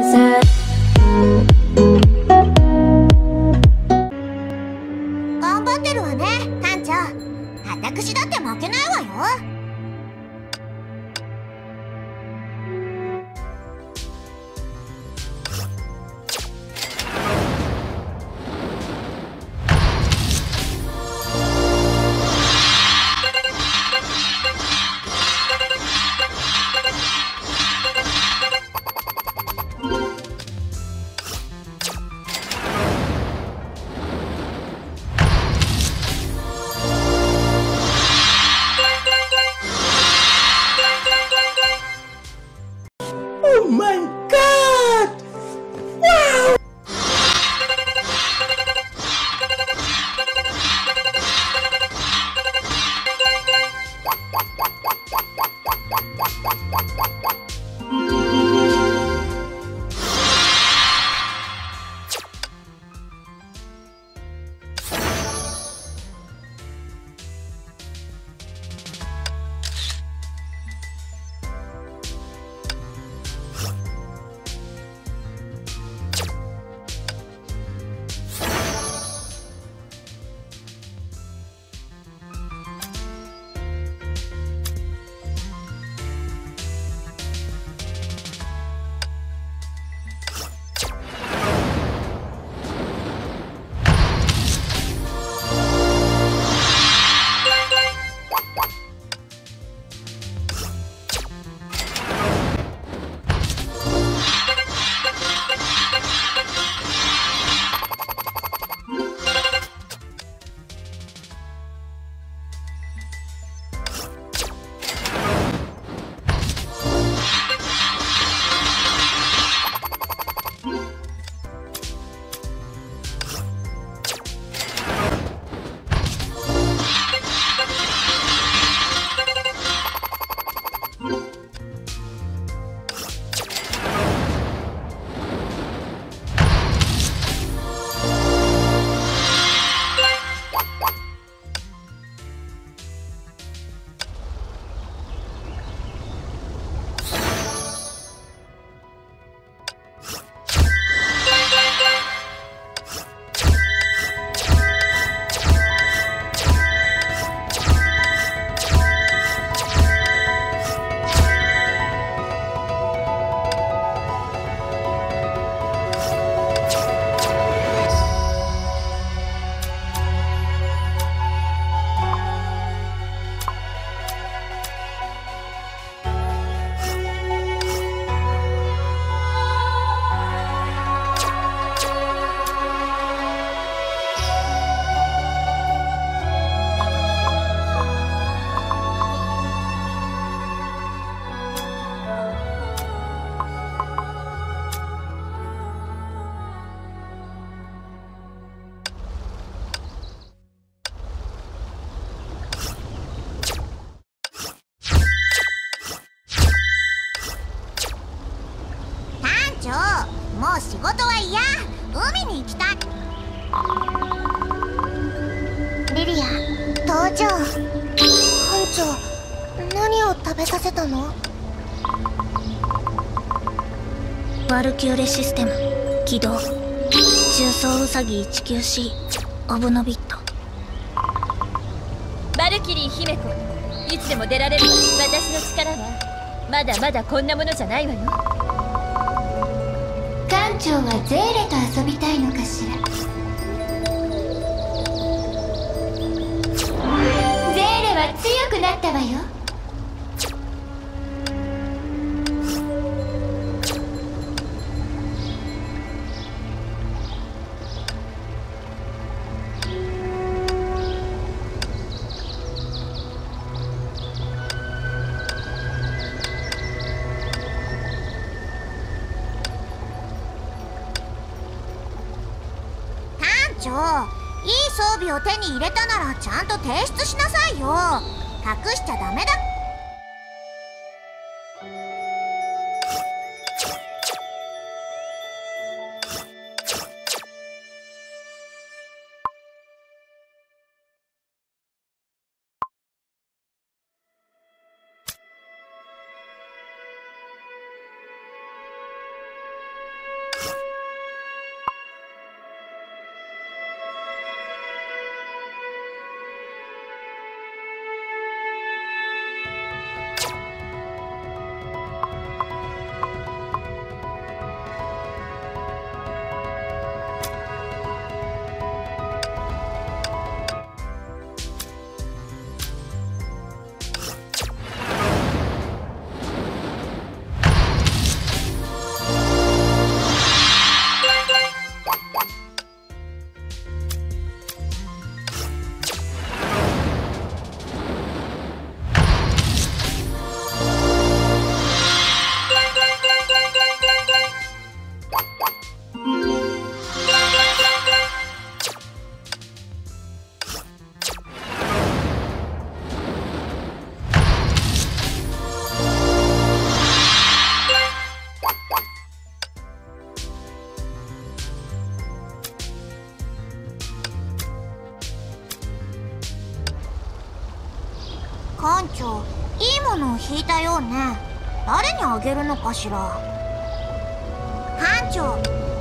頑張ってるわね、艦長。私だって負けないわよ。 Oh my God! Wow!もう仕事は嫌。海に行きたい。リリア、登場。班長、何を食べさせたの？ ワルキューレシステム起動。重装ウサギ 19C オブノビット。 バルキリー姫子、いつでも出られるわ。私の力はまだまだこんなものじゃないわよ。 艦長はゼーレと遊びたいのかしら。ゼーレは強くなったわよ。いい装備を手に入れたならちゃんと提出しなさいよ。隠しちゃダメだ。 館長、いいものを引いたようね。誰にあげるのかしら。館長、